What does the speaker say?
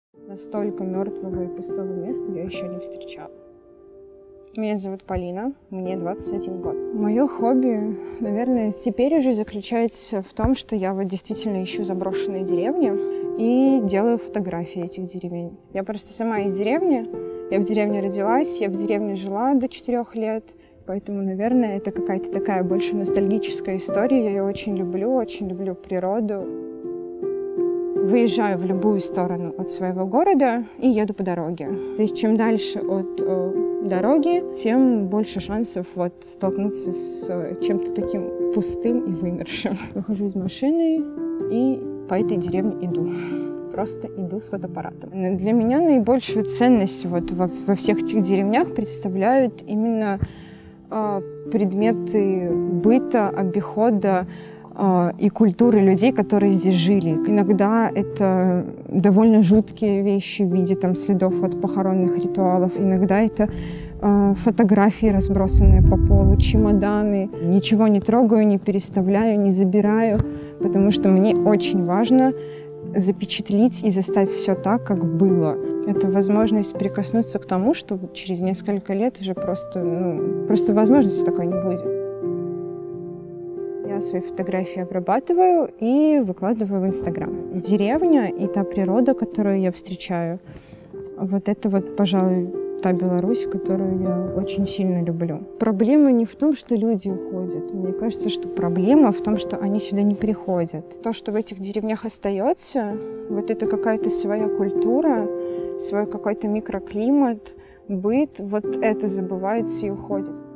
Настолько мертвого и пустого места я еще не встречала. Меня зовут Полина, мне 21 год. Мое хобби, наверное, теперь уже заключается в том, что я вот действительно ищу заброшенные деревни и делаю фотографии этих деревень. Я просто сама из деревни, я в деревне родилась, я в деревне жила до 4 лет, поэтому, наверное, это какая-то такая больше ностальгическая история. Я ее очень люблю природу. Выезжаю в любую сторону от своего города и еду по дороге. То есть чем дальше от дороги, тем больше шансов столкнуться с чем-то таким пустым и вымершим. Выхожу из машины и по этой деревне иду. Просто иду с фотоаппаратом. Для меня наибольшую ценность во всех этих деревнях представляют именно предметы быта, обихода и культуры людей, которые здесь жили. Иногда это довольно жуткие вещи в виде следов от похоронных ритуалов. Иногда это фотографии, разбросанные по полу, чемоданы. Ничего не трогаю, не переставляю, не забираю, потому что мне очень важно запечатлеть и застать все так, как было. Это возможность прикоснуться к тому, что через несколько лет уже просто возможности такой не будет. Я свои фотографии обрабатываю и выкладываю в Инстаграм. Деревня и та природа, которую я встречаю, это пожалуй, та Беларусь, которую я очень сильно люблю. Проблема не в том, что люди уходят. Мне кажется, что проблема в том, что они сюда не приходят. То, что в этих деревнях остается, это какая-то своя культура, свой какой-то микроклимат, быт, это забывается и уходит.